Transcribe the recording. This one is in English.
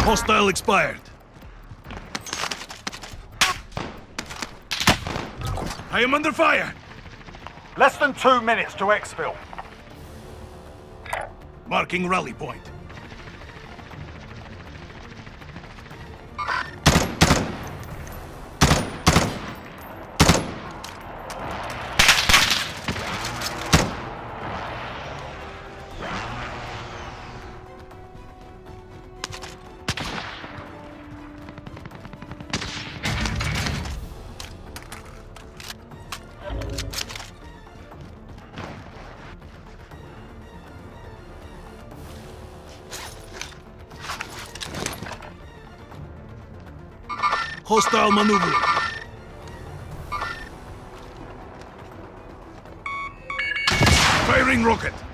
Hostile expired. I am under fire. Less than 2 minutes to exfil. Marking rally point. Hostile maneuvering. Firing rocket.